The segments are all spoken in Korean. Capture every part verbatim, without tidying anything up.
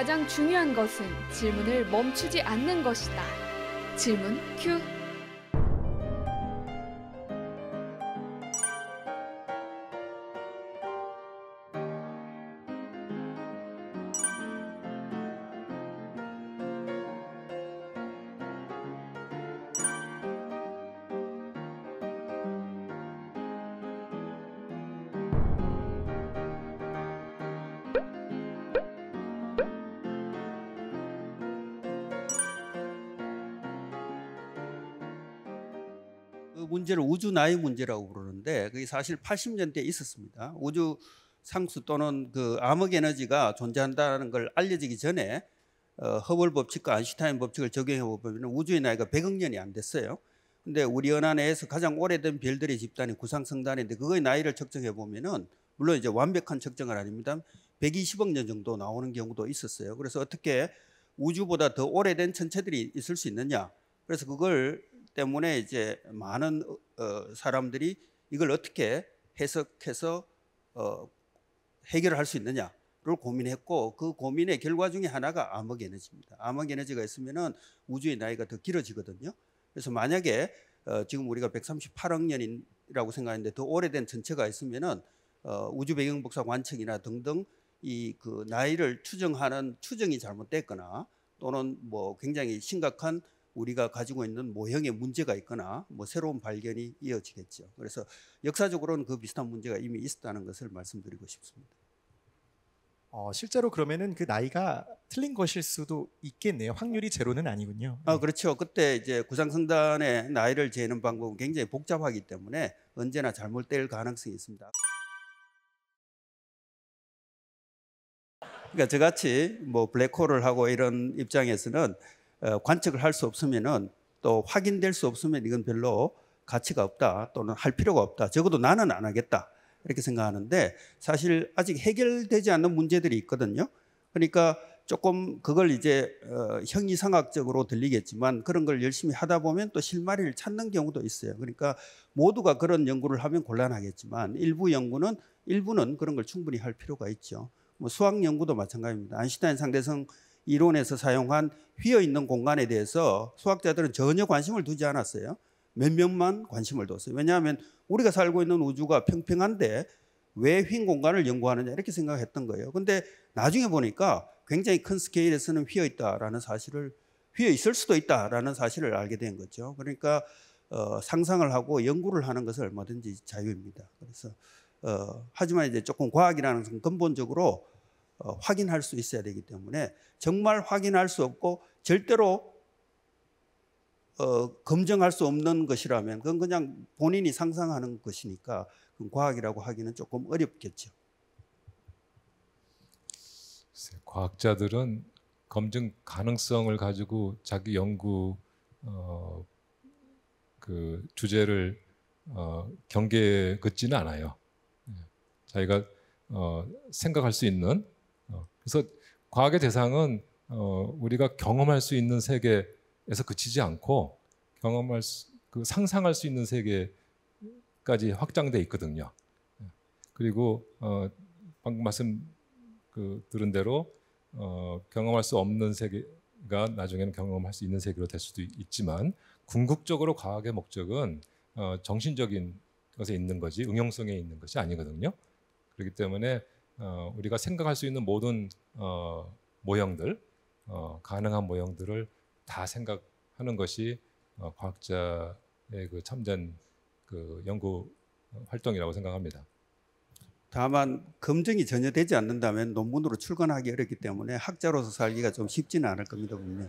가장 중요한 것은 질문을 멈추지 않는 것이다. 질문 큐. 그 문제를 우주 나이 문제라고 부르는데 그게 사실 팔십 년대에 있었습니다. 우주 상수 또는 그 암흑 에너지가 존재한다는 걸 알려지기 전에 어, 허블 법칙과 아인슈타인 법칙을 적용해 보면 우주의 나이가 백억 년이 안 됐어요. 근데 우리 은하 내에서 가장 오래된 별들의 집단이 구상성단인데 그거의 나이를 측정해 보면은 물론 이제 완벽한 측정은 아닙니다. 백이십억 년 정도 나오는 경우도 있었어요. 그래서 어떻게 우주보다 더 오래된 천체들이 있을 수 있느냐? 그래서 그걸 때문에 이제 많은 어, 사람들이 이걸 어떻게 해석해서 어, 해결할 수 있느냐를 고민했고 그 고민의 결과 중에 하나가 암흑 에너지입니다. 암흑 에너지가 있으면은 우주의 나이가 더 길어지거든요. 그래서 만약에 어, 지금 우리가 백삼십팔억 년이라고 생각하는데 더 오래된 천체가 있으면은 어, 우주 배경 복사 관측이나 등등 이 그 나이를 추정하는 추정이 잘못됐거나 또는 뭐 굉장히 심각한 우리가 가지고 있는 모형의 문제가 있거나 뭐 새로운 발견이 이어지겠죠. 그래서 역사적으로는 그 비슷한 문제가 이미 있었다는 것을 말씀드리고 싶습니다. 어, 실제로 그러면은 그 나이가 틀린 것일 수도 있겠네요. 확률이 제로는 아니군요. 아, 그렇죠. 그때 이제 구상성단의 나이를 재는 방법은 굉장히 복잡하기 때문에 언제나 잘못될 가능성이 있습니다. 그러니까 저같이 뭐 블랙홀을 하고 이런 입장에서는 어, 관측을 할 수 없으면은 또 확인될 수 없으면 이건 별로 가치가 없다 또는 할 필요가 없다. 적어도 나는 안 하겠다 이렇게 생각하는데 사실 아직 해결되지 않는 문제들이 있거든요. 그러니까 조금 그걸 이제 어, 형이상학적으로 들리겠지만 그런 걸 열심히 하다 보면 또 실마리를 찾는 경우도 있어요. 그러니까 모두가 그런 연구를 하면 곤란하겠지만 일부 연구는 일부는 그런 걸 충분히 할 필요가 있죠. 뭐 수학 연구도 마찬가지입니다. 아인슈타인 상대성 이론에서 사용한 휘어있는 공간에 대해서 수학자들은 전혀 관심을 두지 않았어요. 몇 명만 관심을 뒀어요. 왜냐하면 우리가 살고 있는 우주가 평평한데 왜 휜 공간을 연구하느냐 이렇게 생각했던 거예요. 근데 나중에 보니까 굉장히 큰 스케일에서는 휘어있다라는 사실을 휘어있을 수도 있다라는 사실을 알게 된 거죠. 그러니까 어, 상상을 하고 연구를 하는 것은 얼마든지 자유입니다. 그래서 어, 하지만 이제 조금 과학이라는 것은 근본적으로 어, 확인할 수 있어야 되기 때문에 정말 확인할 수 없고 절대로 어, 검증할 수 없는 것이라면 그건 그냥 본인이 상상하는 것이니까 그건 과학이라고 하기는 조금 어렵겠죠. 과학자들은 검증 가능성을 가지고 자기 연구 어, 그 주제를 어, 경계에 긋지는 않아요. 자기가 어, 생각할 수 있는 어, 그래서 과학의 대상은 어, 우리가 경험할 수 있는 세계에서 그치지 않고 경험할 수, 그 상상할 수 있는 세계까지 확장돼 있거든요. 그리고 어, 방금 말씀 그 들은 대로 어, 경험할 수 없는 세계가 나중에는 경험할 수 있는 세계로 될 수도 있지만 궁극적으로 과학의 목적은 어, 정신적인 것에 있는 거지 응용성에 있는 것이 아니거든요. 그렇기 때문에 어, 우리가 생각할 수 있는 모든 어, 모형들, 어, 가능한 모형들을 다 생각하는 것이 어, 과학자의 그 참된 그 연구 활동이라고 생각합니다. 다만 검증이 전혀 되지 않는다면 논문으로 출간하기 어렵기 때문에 학자로서 살기가 좀 쉽지는 않을 겁니다, 분명.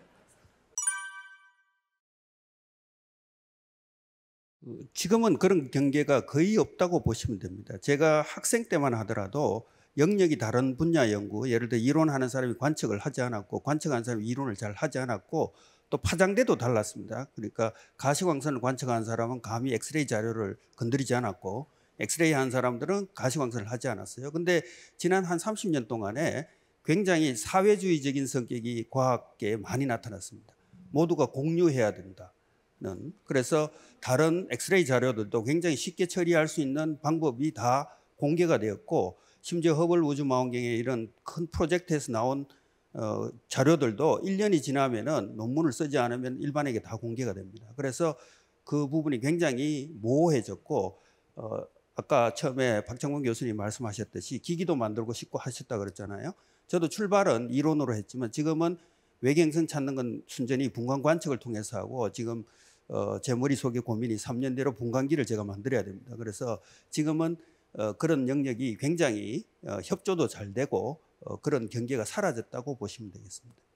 지금은 그런 경계가 거의 없다고 보시면 됩니다. 제가 학생 때만 하더라도 영역이 다른 분야 연구, 예를 들어 이론하는 사람이 관측을 하지 않았고 관측하는 사람이 이론을 잘 하지 않았고 또 파장대도 달랐습니다. 그러니까 가시광선을 관측하는 사람은 감히 엑스레이 자료를 건드리지 않았고 엑스레이 하는 사람들은 가시광선을 하지 않았어요. 근데 지난 한 삼십 년 동안에 굉장히 사회주의적인 성격이 과학계에 많이 나타났습니다. 모두가 공유해야 된다. 그래서 다른 엑스레이 자료들도 굉장히 쉽게 처리할 수 있는 방법이 다 공개가 되었고 심지어 허블 우주망원경의 이런 큰 프로젝트에서 나온 어, 자료들도 일 년이 지나면은 논문을 쓰지 않으면 일반에게 다 공개가 됩니다. 그래서 그 부분이 굉장히 모호해졌고 어, 아까 처음에 박정권 교수님 말씀하셨듯이 기기도 만들고 싶고 하셨다 그랬잖아요. 저도 출발은 이론으로 했지만 지금은 외경성 찾는 건 순전히 분광 관측을 통해서 하고 지금 어, 제 머릿속에 고민이 삼 년 내로 분광기를 제가 만들어야 됩니다. 그래서 지금은 어, 그런 영역이 굉장히 어, 협조도 잘 되고 어, 그런 경계가 사라졌다고 보시면 되겠습니다.